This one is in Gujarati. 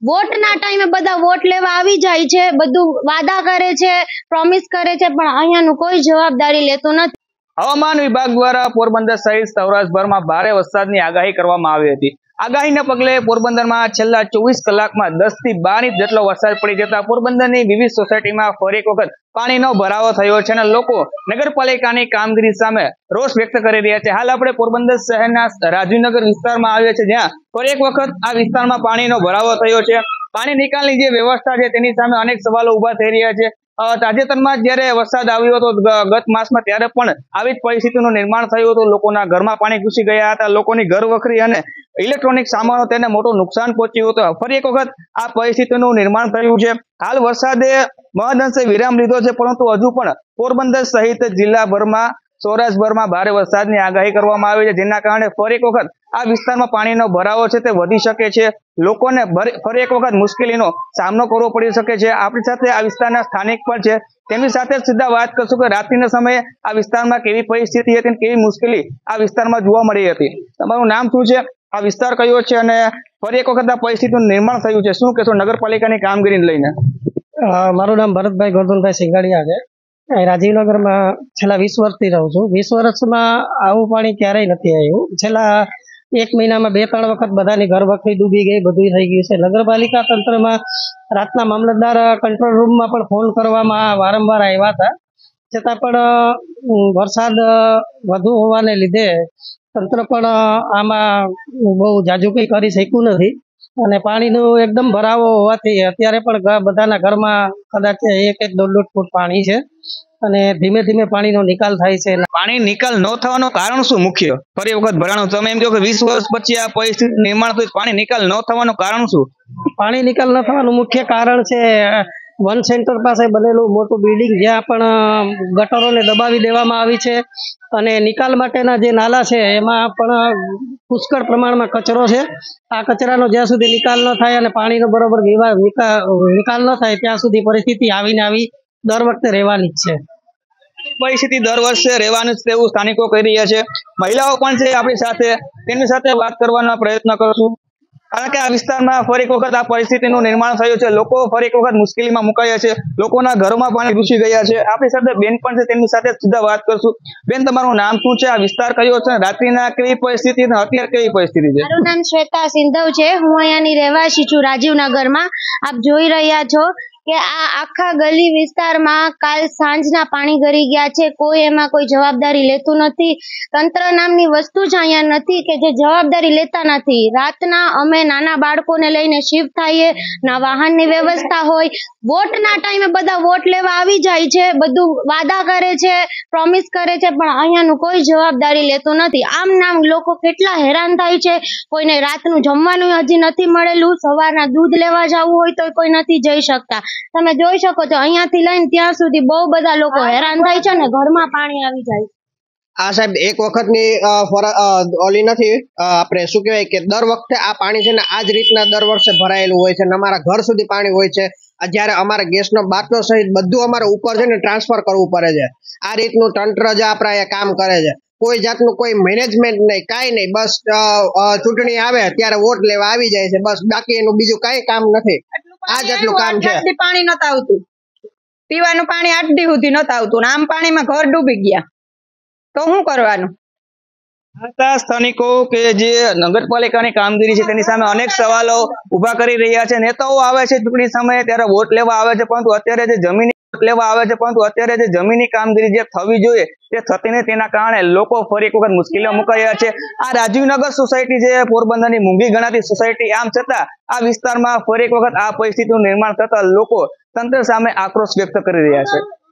વોટના ટાઈમે બધા વોટ લેવા આવી જાય છે, બધું વાદા કરે છે, પ્રોમિસ કરે છે, પણ અહીંયાનું કોઈ જવાબદારી લેતું નથી. હવામાન વિભાગ દ્વારા પોરબંદર સહિત સૌરાષ્ટ્રભરમાં ભારે વરસાદની આગાહી કરવામાં આવી હતી. આગાહીના પગલે પોરબંદરમાં છેલ્લા 24 કલાકમાં 10 થી 12 ઇંચ જેટલો વરસાદ પડી જતા પોરબંદરની વિવિધ સોસાયટીમાં ફરી એક વખત પાણીનો ભરાવો થયો છે અને લોકો નગરપાલિકાની કામગીરી સામે રોષ વ્યક્ત કરી રહ્યા છે. હાલ આપણે પોરબંદર શહેરના રાજીવનગર વિસ્તારમાં આવ્યા છે, જ્યાં ફરી એક વખત આ વિસ્તારમાં પાણીનો ભરાવો થયો છે. પાણી નિકાલની જે વ્યવસ્થા છે તેની સામે અનેક સવાલો ઉભા થઈ રહ્યા છે. તાજેતરમાં જયારે વરસાદ આવ્યો હતો ગત માસમાં, ત્યારે પણ આવી જ પરિસ્થિતિનું નિર્માણ થયું હતું. લોકોના ઘરમાં પાણી ઘૂસી ગયા હતા. લોકોની ઘર વખરી અને ઇલેક્ટ્રોનિક સામાનો તેને મોટું નુકસાન પહોંચ્યું હતું. ફરી એક વખત આ પરિસ્થિતિનું નિર્માણ થયું છે. હાલ વરસાદે મહદઅંશે વિરામ લીધો છે, પરંતુ હજુ પણ પોરબંદર સહિત જિલ્લાભરમાં સૌરાષ્ટ્રભરમાં ભારે વરસાદની આગાહી કરવામાં આવી છે, જેના કારણે ફરી એક વખત આ વિસ્તારમાં પાણીનો ભરાવો છે તે વધી શકે છે. લોકોને ફરી એક વખત મુશ્કેલીનો સામનો કરવો પડી શકે છે. આપણી સાથે આ વિસ્તારના સ્થાનિક પણ છે, તેમની સાથે સીધા વાત કરશું કે રાત્રિના સમયે આ વિસ્તારમાં કેવી પરિસ્થિતિ હતી, કેવી મુશ્કેલી આ વિસ્તારમાં જોવા મળી હતી. તમારું નામ શું છે, આ વિસ્તાર કયો છે અને ફરી એક વખત આ પરિસ્થિતિનું નિર્માણ થયું છે, શું કહેશો નગરપાલિકાની કામગીરીને લઈને? મારું નામ ભરતભાઈ ગોરધનભાઈ સિંગાડિયા છે. રાજીવનગરમાં છેલ્લા 20 વર્ષથી રહું છું. 20 વર્ષમાં આવું પાણી ક્યારેય નથી આવ્યું. છેલ્લા 1 મહિનામાં 2-3 વખત બધાની ઘર વખરી ડૂબી ગઈ, બધું થઈ ગયું છે. નગરપાલિકા તંત્રમાં રાતના મામલતદાર કંટ્રોલ રૂમમાં પણ ફોન કરવામાં વારંવાર આવ્યા હતા, છતાં પણ વરસાદ વધુ હોવાને લીધે તંત્ર પણ આમાં બહુ જાજુ કંઈ કરી શક્યું નથી અને પાણીનો એકદમ ભરાવો હોવાથી અત્યારે પણ બધાના ઘરમાં કદાચ 1-1.5 ફૂટ પાણી છે અને ધીમે ધીમે પાણીનો નિકાલ થાય છે. પાણી નિકાલ ન થવાનું કારણ શું મુખ્ય? ફરી વખત ભરાણું, તમે એમ કહો કે 20 વર્ષ પછી આ પરિસ્થિતિ નિર્માણ થયું, પાણી નિકાલ ન થવાનું કારણ શું? પાણી નિકાલ ન થવાનું મુખ્ય કારણ છે વન સેન્ટર પાસે બનેલું મોટું બિલ્ડિંગ, જ્યાં પણ ગટરોને દબાવી દેવામાં આવી છે અને નિકાલ માટેના જે નાલા છે એમાં પણ પુષ્કળ પ્રમાણમાં કચરો છે. આ કચરાનો જ્યાં સુધી નિકાલ ન થાય અને પાણીનો બરોબર નિકાલ ન થાય ત્યાં સુધી પરિસ્થિતિ આવીને આવી દર વખતે રહેવાની જ છે. પરિસ્થિતિ દર વર્ષે રહેવાનું જ તેવું સ્થાનિકો કહી રહ્યા છે. મહિલાઓ પણ છે આપણી સાથે, તેમની સાથે વાત કરવાનો પ્રયત્ન કરશું, કારણ કે આ વિસ્તારમાં ફરી એક વખત આ પરિસ્થિતિનું નિર્માણ થયું છે. લોકો ફરી એક વખત મુશ્કેલીમાં મુકાયા છે, લોકોના ઘરોમાં પાણી ઘૂસી ગયા છે. આપણી સાથે બેન પણ છે, તેમની સાથે સીધા વાત કરશું. બેન, તમારું નામ શું છે, આ વિસ્તાર કયો છે, રાત્રિના કેવી પરિસ્થિતિ અને અત્યારે કેવી પરિસ્થિતિ છે? મારું નામ શ્વેતા સિંધવ છે, હું અહીંયાની રહેવાસી છું રાજીવનગરમાં. આપ જોઈ રહ્યા છો કે આ આખા ગલી વિસ્તારમાં કાલ સાંજના પાણી ગળી ગયા છે. કોઈ એમાં કોઈ જવાબદારી લેતું નથી. તંત્ર નામની વસ્તુ જ અહીંયા નથી કે જે જવાબદારી લેતા નથી. રાતના અમે નાના બાળકોને લઈને શિફ્ટ થઈએ, ના વાહનની વ્યવસ્થા હોય. વોટના ટાઈમે બધા વોટ લેવા આવી જાય છે, બધું વાદા કરે છે, પ્રોમિસ કરે છે, પણ અહીંયાનું કોઈ જવાબદારી લેતું નથી. આમ નામ લોકો કેટલા હેરાન થાય છે. કોઈને રાતનું જમવાનું હજી નથી મળેલું, સવારના દૂધ લેવા જવું હોય તો કોઈ નથી જઈ શકતા. તમે જોઈ શકો છો અહીંયાથી લઈને ત્યાં સુધી બહુ બધા લોકો હેરાન થાય છે ને ઘરમાં પાણી આવી જાય. આ સાહેબ એક વખતની ઓલી નથી, આપણે શું કહેવાય કે દર વખતે આ પાણી છે ને આ જ રીતના દર વર્ષે ભરાયેલું હોય છે ને અમારા ઘર સુધી પાણી હોય છે. જ્યારે અમારે ગેસનો બાટલો સહિત બધું અમારે ઉપર છે ને ટ્રાન્સફર કરવું પડે છે. આ રીતનું તંત્ર જ આપણા કામ કરે છે. કોઈ જાતનું કોઈ મેનેજમેન્ટ નહીં, કાંઈ નહીં. બસ ચૂંટણી આવે ત્યારે વોટ લેવા આવી જાય છે, બસ. બાકી એનું બીજું કાંઈ કામ નથી. આ જેટલું કામ છે. પાણી નતું આવતું, પીવાનું પાણી 8 દી સુધી નતું આવતું, આમ પાણીમાં ઘર ડૂબી ગયા, તો શું કરવાનું? સ્થાનિકો કે જે નગરપાલિકાની કામગીરી છે તેની સામે અનેક સવાલો ઉભા કરી રહ્યા છે. નેતાઓ આવે છે ચૂંટણી સમયે, ત્યારે વોટ લેવા આવે છે, પરંતુ અત્યારે જે જમીની લેવા આવે છે, પરંતુ અત્યારે જે જમીનની કામગીરી જે થવી જોઈએ તે થતી નથી. તેના કારણે લોકો ફરી એક વખત મુશ્કેલીમાં મુકાયા છે. આ રાજીવનગર સોસાયટી જે પોરબંદરની મૂંગી ગણાતી સોસાયટી, આમ છતાં આ વિસ્તારમાં ફરી એક વખત આ પરિસ્થિતિનું નિર્માણ થતા લોકો તંત્ર સામે આક્રોશ વ્યક્ત કરી રહ્યા છે.